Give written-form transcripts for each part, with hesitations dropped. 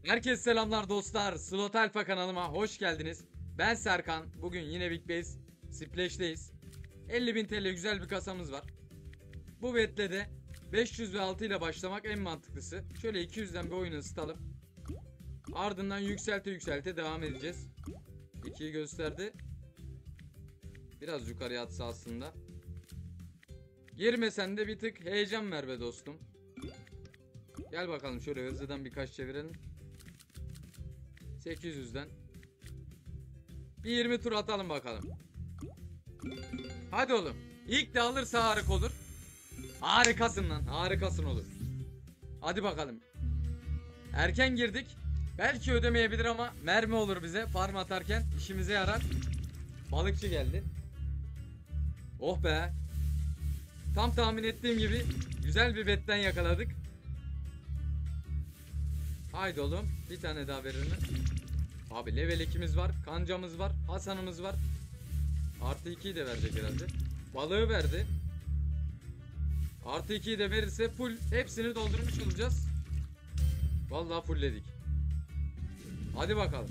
Herkese selamlar dostlar. Slot Alpha kanalıma hoş geldiniz. Ben Serkan. Bugün yine Big Base Splash'teyiz. 50.000 TL güzel bir kasamız var. Bu betle de 500 ve 6 ile başlamak en mantıklısı. Şöyle 200'den bir oyunu ısıtalım. Ardından yükselte devam edeceğiz. 2'yi gösterdi. Biraz yukarıya atsa aslında. Girmesen de bir tık heyecan ver be dostum. Gel bakalım şöyle hızlıdan birkaç çevirelim. 800'den. Bir 20 tur atalım bakalım. Hadi oğlum. İlk de alırsa harika olur. Harikasın lan. Harikasın olur. Hadi bakalım. Erken girdik. Belki ödemeyebilir ama mermi olur bize. Farm atarken işimize yarar. Balıkçı geldi. Oh be. Tam tahmin ettiğim gibi güzel bir betten yakaladık. Haydi oğlum. Bir tane daha verir mi? Abi level 2'miz var. Kancamız var. Hasan'ımız var. Artı 2'yi de verecek herhalde. Balığı verdi. Artı 2'yi de verirse full hepsini doldurmuş olacağız. Vallahi fullledik. Hadi bakalım.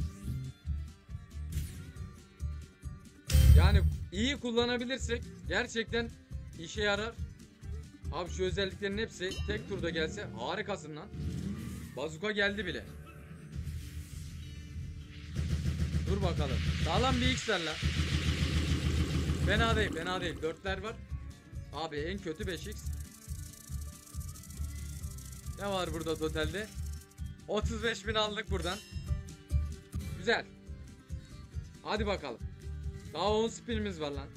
Yani iyi kullanabilirsek gerçekten işe yarar. Abi şu özelliklerin hepsi tek turda gelse harikasın lan. Bazuka geldi bile. Dur bakalım. Sağlam bir X ver lan. Fena değil, fena değil. 4'ler var. Abi en kötü 5x. Ne var burada totalde? 35.000 aldık buradan. Güzel. Hadi bakalım. Daha 10 spinimiz var lan.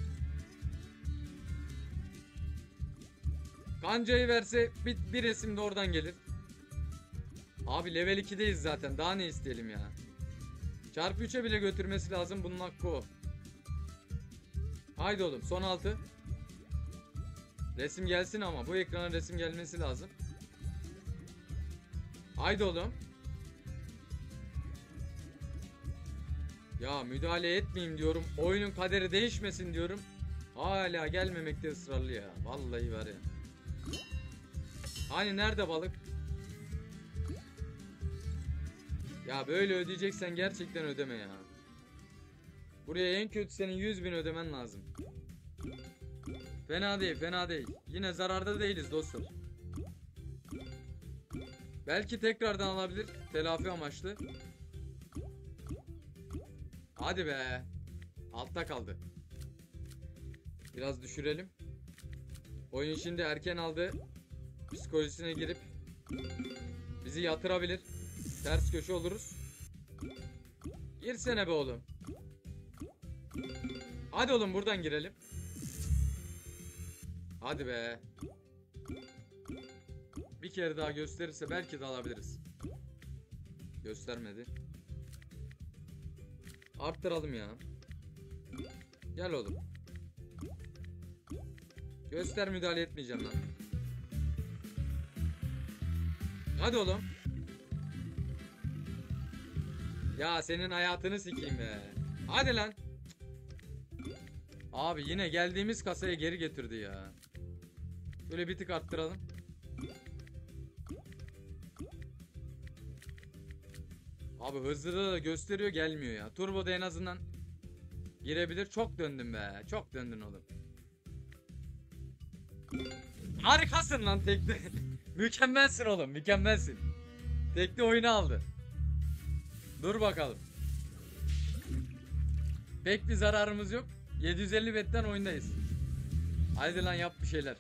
Kancayı verse bir resim de oradan gelir. Abi level 2'deyiz zaten. Daha ne isteyelim ya. Çarpı 3'e bile götürmesi lazım. Bunun hakkı o. Haydi oğlum son 6. Resim gelsin ama bu ekrana resim gelmesi lazım. Haydi oğlum. Ya müdahale etmeyeyim diyorum. Oyunun kaderi değişmesin diyorum. Hala gelmemekte ısrarlı ya. Vallahi var ya. Hani nerede balık? Ya böyle ödeyeceksen gerçekten ödeme ya. Buraya en kötü senin 100.000 ödemen lazım. Fena değil, fena değil. Yine zararda değiliz dostlar. Belki tekrardan alabilir. Telafi amaçlı. Hadi be. Altta kaldı. Biraz düşürelim. Oyun şimdi erken aldı. Psikolojisine girip bizi yatırabilir. Ters köşe oluruz. Girsene be oğlum. Hadi oğlum buradan girelim. Hadi be. Bir kere daha gösterirse belki de alabiliriz. Göstermedi. Arttıralım ya. Gel oğlum. Göster, müdahale etmeyeceğim lan. Hadi oğlum. Ya senin hayatını sikeyim be. Hadi lan. Abi yine geldiğimiz kasaya geri getirdi ya. Şöyle bir tık arttıralım. Abi hızlı da gösteriyor, gelmiyor ya. Turbo'da en azından girebilir. Çok döndün be. Çok döndün oğlum. Harikasın lan tekli. Mükemmelsin oğlum, mükemmelsin. Tekli oyunu aldı. Dur bakalım. Pek bir zararımız yok. 750 betten oyundayız. Haydi lan yap bir şeyler.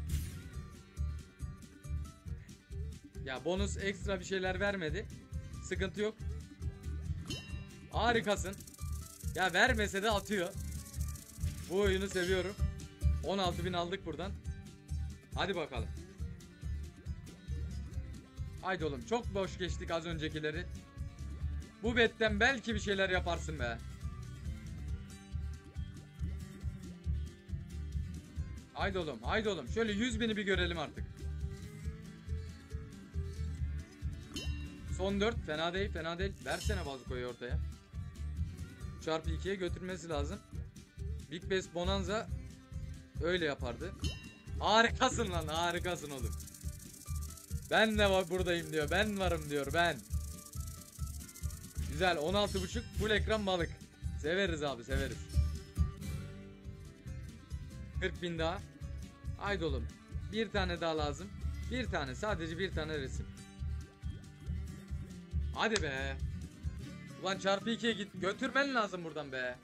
Ya bonus ekstra bir şeyler vermedi. Sıkıntı yok. Harikasın. Ya vermese de atıyor. Bu oyunu seviyorum. 16.000 aldık buradan. Hadi bakalım. Haydi oğlum, çok boş geçtik az öncekileri. Bu betten belki bir şeyler yaparsın be. Haydi oğlum, haydi oğlum. Şöyle 100.000'i bir görelim artık. Son 4. Fena değil, fena değil. Versene bazukayı ortaya. Çarpı 2'ye götürmesi lazım. Big Bass Bonanza öyle yapardı. Harikasın lan, harikasın oğlum. Ben de bak buradayım diyor. Ben varım diyor ben. Güzel 16.5 full ekran balık. Severiz abi severiz. 40.000 daha. Haydi oğlum. Bir tane daha lazım. Bir tane sadece bir tane resim. Hadi be. Ulan çarpı 2'ye git. Götürmen lazım buradan be.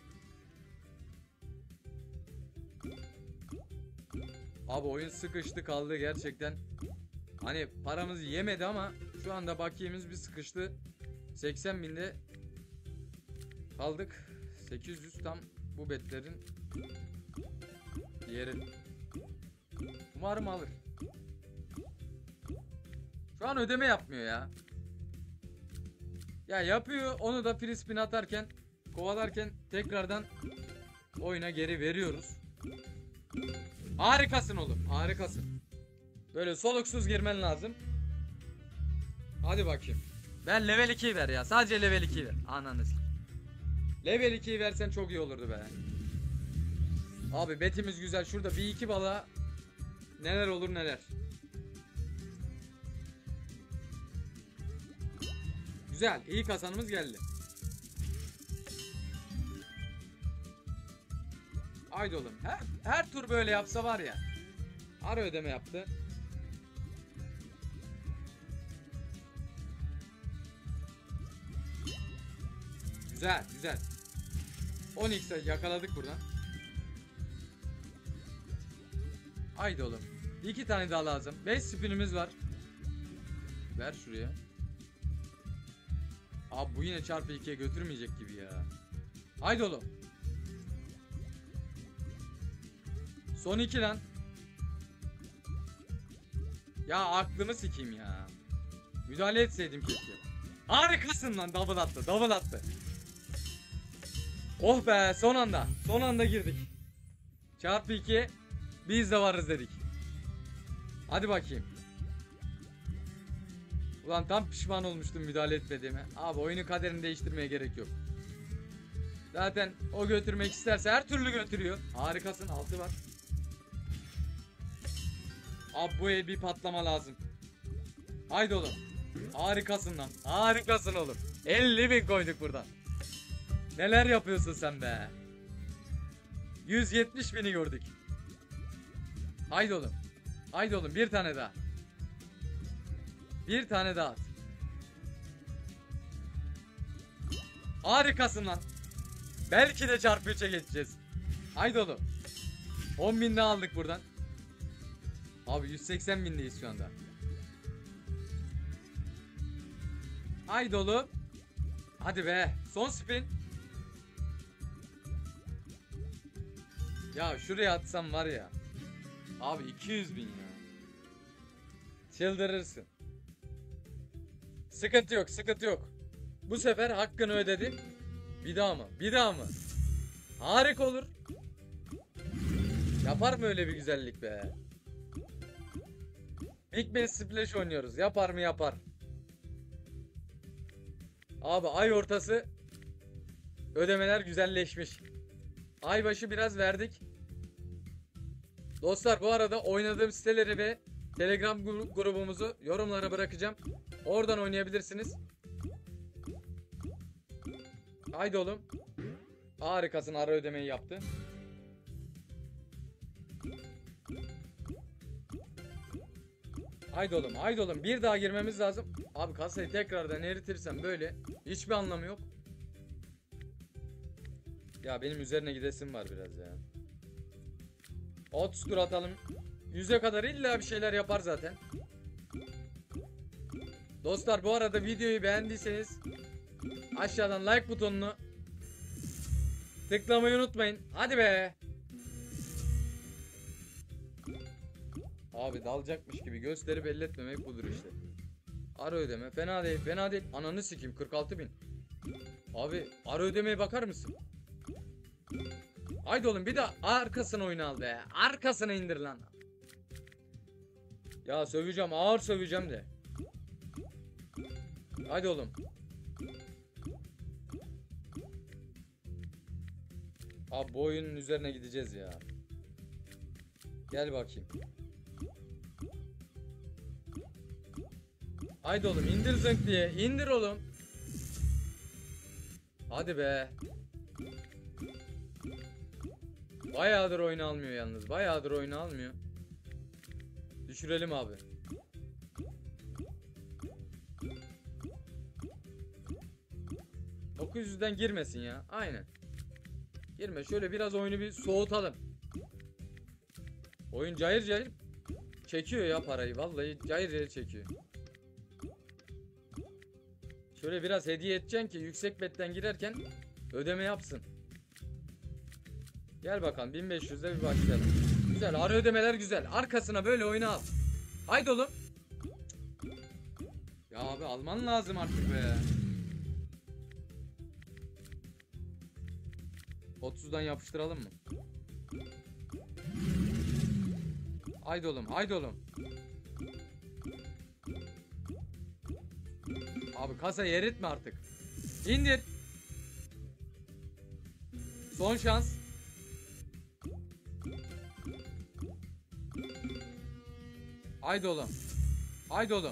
Abi oyun sıkıştı kaldı gerçekten. Hani paramızı yemedi ama şu anda bakiyemiz bir sıkıştı. 80.000'de kaldık. 800 tam bu betlerin yeri. Umarım alır. Şu an ödeme yapmıyor ya. Ya yapıyor, onu da free spin atarken, kovalarken tekrardan oyuna geri veriyoruz. Harikasın oğlum, harikasın. Böyle soluksuz girmen lazım. Hadi bakayım. Ben level 2'yi ver ya. Sadece level 2'yi ver. Ananız. Level 2'yi versen çok iyi olurdu be. Abi betimiz güzel. Şurada bir iki balığa neler olur neler. Güzel. İyi kasanımız geldi. Haydi oğlum. Her tur böyle yapsa var ya. Ara ödeme yaptı. Güzel güzel. 10x'e yakaladık buradan. Haydi oğlum. 2 tane daha lazım. 5 spinimiz var. Ver şuraya. Abi bu yine çarpı 2'ye götürmeyecek gibi ya. Haydi oğlum. Son 2 lan. Ya aklımı sikeyim ya. Müdahale etseydim keşke. Harikasın lan, double attı, double attı. Oh be, son anda. Son anda girdik. Çarpı 2. Biz de varız dedik. Hadi bakayım. Ulan tam pişman olmuştum müdahale etmediğime. Abi oyunun kaderini değiştirmeye gerek yok. Zaten o götürmek isterse her türlü götürüyor. Harikasın, 6 var. Abi bu el bir patlama lazım. Haydi oğlum. Harikasın lan. Harikasın oğlum. 50.000 koyduk buradan. Neler yapıyorsun sen be. 170.000'i gördük. Haydi oğlum. Haydi oğlum, bir tane daha. Bir tane daha at. Harikasın lan. Belki de çarpı 3'e geçeceğiz. Haydi oğlum. 10.000 daha aldık buradan. Abi 180.000'deyiz şu anda. Haydi oğlum. Hadi be. Son spin. Ya şuraya atsam var ya. Abi 200.000 ya. Çıldırırsın. Sıkıntı yok, sıkıntı yok. Bu sefer hakkını ödedi. Bir daha mı? Bir daha mı? Harika olur. Yapar mı öyle bir güzellik be? Big Bass Splash oynuyoruz. Yapar mı? Yapar. Abi ay ortası ödemeler güzelleşmiş. Ay başı biraz verdik. Dostlar bu arada oynadığım siteleri ve Telegram grubumuzu yorumlara bırakacağım. Oradan oynayabilirsiniz. Haydi oğlum. Harikasın, ara ödemeyi yaptı. Haydi oğlum, haydi oğlum. Bir daha girmemiz lazım. Abi kasayı tekrardan eritirsem böyle hiçbir anlamı yok. Ya benim üzerine gidesim var biraz ya. 30 tur atalım. 100'e kadar illa bir şeyler yapar zaten. Dostlar bu arada videoyu beğendiyseniz aşağıdan like butonunu tıklamayı unutmayın. Hadi be. Abi dalacakmış gibi gösterip elletmemek budur işte. Ara ödeme fena değil, fena değil. Ananı sikeyim, 46.000. Abi ara ödemeye bakar mısın? Haydi oğlum, bir de arkasına oyunu al be. Arkasına indir lan. Ya söveceğim, ağır söveceğim de. Haydi oğlum. Abi bu oyunun üzerine gideceğiz ya. Gel bakayım. Haydi oğlum indir zınk diye. İndir oğlum. Hadi be. Bayağıdır oyunu almıyor yalnız. Bayağıdır oyunu almıyor. Düşürelim abi. ...900'den girmesin ya. Aynen. Girme. Şöyle biraz oyunu bir soğutalım. Oyun cayır cayır çekiyor ya parayı. Vallahi cayır cayır çekiyor. Şöyle biraz hediye edeceksin ki yüksek betten girerken ödeme yapsın. Gel bakalım 1500'de bir başlayalım. Güzel, ara ödemeler güzel. Arkasına böyle oyunu al. Haydi oğlum. Ya abi alman lazım artık be. 30'dan yapıştıralım mı? Haydi oğlum, haydi oğlum. Abi kasa eritme artık. İndir. Son şans. Haydi oğlum. Haydi oğlum.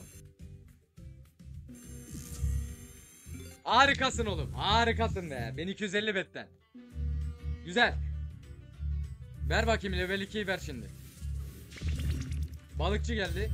Harikasın oğlum. Harikasın be. 1250 betten. Güzel. Ver bakayım level 2'yi ver şimdi. Balıkçı geldi.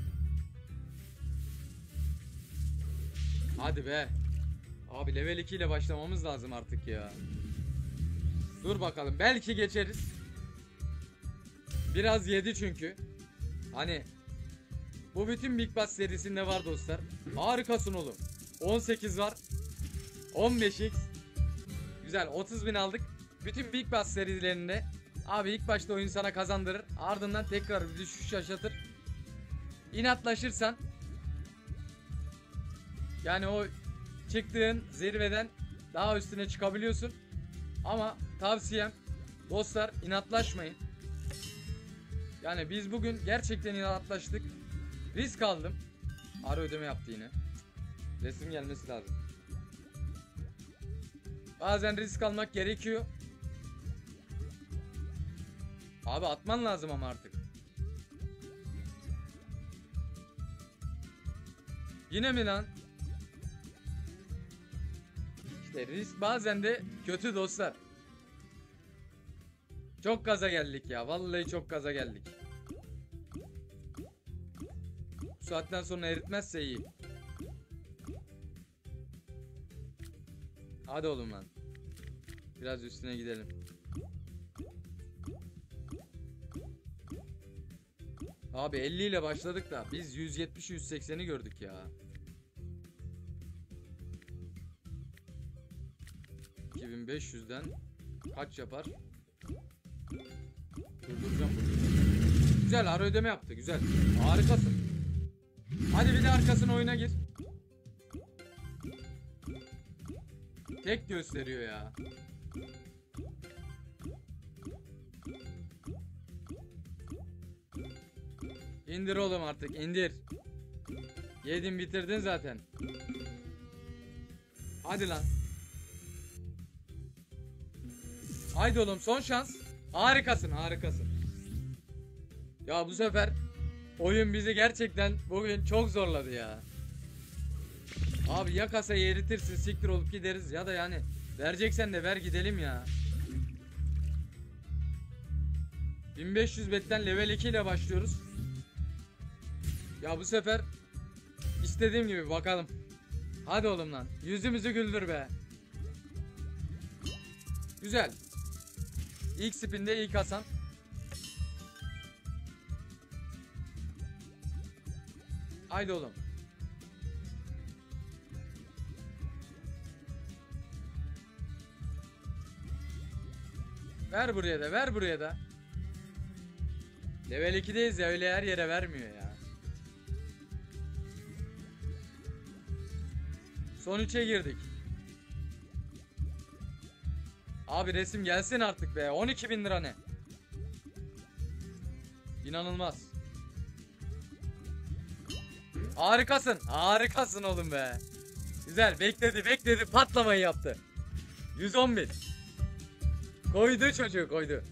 Hadi be. Abi level 2 ile başlamamız lazım artık ya. Dur bakalım. Belki geçeriz. Biraz yedi çünkü. Hani bu bütün Big Bass serisinde var dostlar. Harikasın oğlum. 18 var. 15x. Güzel 30.000 aldık. Bütün Big Bass serilerinde abi ilk başta oyun sana kazandırır. Ardından tekrar bir düşüş yaşatır. İnatlaşırsan yani o çıktığın zirveden daha üstüne çıkabiliyorsun. Ama tavsiyem dostlar inatlaşmayın. Yani biz bugün gerçekten inatlaştık. Risk aldım. Ara ödeme yaptı yine. Resim gelmesi lazım. Bazen risk almak gerekiyor. Abi atman lazım ama artık. Yine mi lan? İşte risk bazen de kötü dostlar. Çok gaza geldik ya. Vallahi çok gaza geldik. Bu saatten sonra eritmezse iyi. Hadi oğlum lan. Biraz üstüne gidelim. Abi 50 ile başladık da biz 170-180'i gördük ya. 2500'den kaç yapar? Durduracağım bunu. Güzel ara ödeme yaptı güzel. Harikasın. Hadi bir de arkasına oyuna gir. Tek gösteriyor ya. İndir oğlum artık indir. Yedin bitirdin zaten. Hadi lan. Haydi oğlum son şans. Harikasın harikasın. Ya bu sefer oyun bizi gerçekten bugün çok zorladı ya. Abi ya kasayı eritirsin siktir olup gideriz ya da yani vereceksen de ver gidelim ya. 1500 betten level 2 ile başlıyoruz. Ya bu sefer istediğim gibi bakalım. Hadi oğlum lan. Yüzümüzü güldür be. Güzel. İlk spinde ilk Hasan. Haydi oğlum. Ver buraya da ver buraya da. Level 2'deyiz ya öyle her yere vermiyor ya. Son 3'e girdik. Abi resim gelsin artık be. 12.000 lira ne? İnanılmaz. Harikasın. Harikasın oğlum be. Güzel bekledi patlamayı yaptı. 110.000. Koydu çocuğu koydu.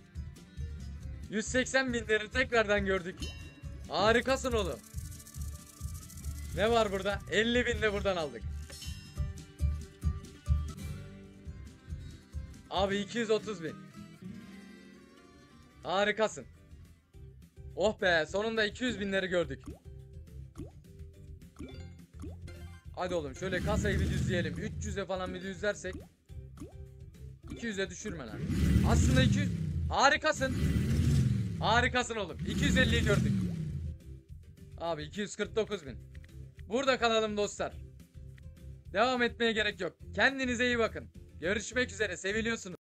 180.000'leri tekrardan gördük. Harikasın oğlum. Ne var burada? 50.000 de buradan aldık. Abi 230.000. Harikasın. Oh be, sonunda 200.000'leri gördük. Hadi oğlum şöyle kasayı bir düzleyelim. 300'e falan bir düzlersek. 200'e düşürme lan. Aslında 200. Harikasın. Harikasın oğlum. 250'yi gördük. Abi 249.000. Burada kalalım dostlar. Devam etmeye gerek yok. Kendinize iyi bakın. Görüşmek üzere. Seviliyorsunuz.